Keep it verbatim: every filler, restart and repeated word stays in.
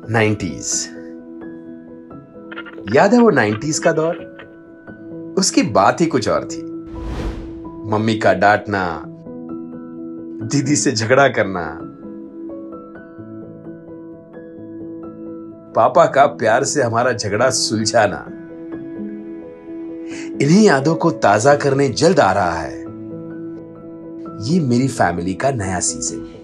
Nineties. याद है वो नाइन्टीज का दौर? उसकी बात ही कुछ और थी। मम्मी का डांटना, दीदी से झगड़ा करना, पापा का प्यार से हमारा झगड़ा सुलझाना। इन्हीं यादों को ताजा करने जल्द आ रहा है ये मेरी फैमिली का नया सीजन।